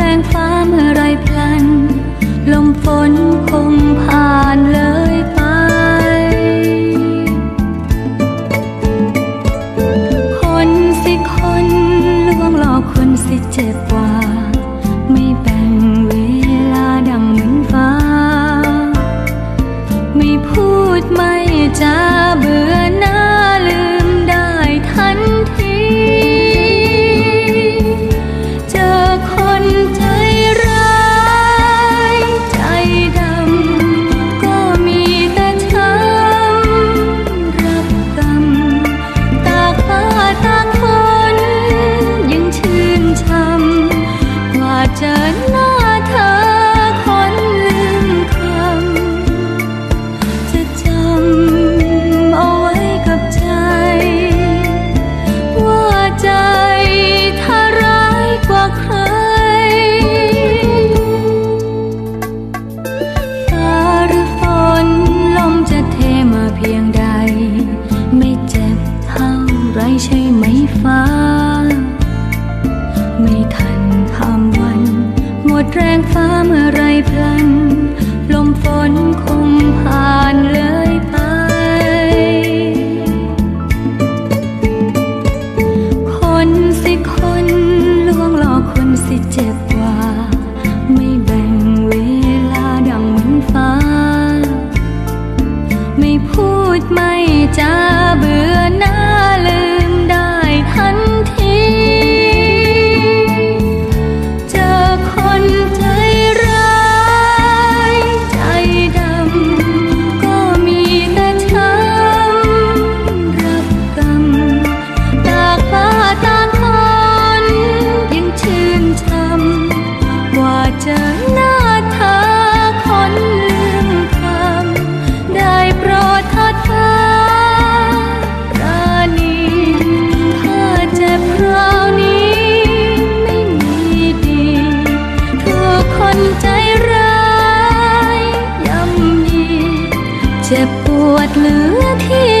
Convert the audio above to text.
งฟ้าเมื่อไรพลันลมฝนคงผ่านเลยไปคนสิคนลวงหลอกคนสิเจ็บกว่าไม่แบ่งเวลาดังเหมือนฟ้าไม่พูดไม่จาเบื่อหน้าลืมได้ทันทีเจอคนใจร้ายใจดำก็มีแต่ช้ำรับกรรมตากฟ้าตากฝนยังชื่นช่ำกว่าเจอหน้าเธอคนลืมคำจะจำเอาไว้กับใจว่าใจถ้าร้ายกว่าใครฟ้าหรือฝนลมจะเทมาเพียงใดไม่เจ็บเท่าไรใช่ไหมฟ้าไม่ทันข้ามวันหมดแรงฟ้าเมื่อไรพลันลมฝนคงผ่านเลยไปคนสิคนลวงหลอกคนสิเจ็บกว่าไม่แบ่งเวลาดังเหมือนฟ้าไม่พูดไม่จาเบื่อหน้าลืมได้ทันทีเจอคนใจร้ายใจดำก็มีแต่ช้ำรับกรรมตากฟ้าตากฝนยังชื่นช่ำกว่าเจอหน้าเธอคนลืมคำได้โปรดทอดฟ้าราณีถ้าเจ็บคราวนี้ไม่มีดีถูกคนใจร้ายย่ำยีเจ็บปวดเหลือที่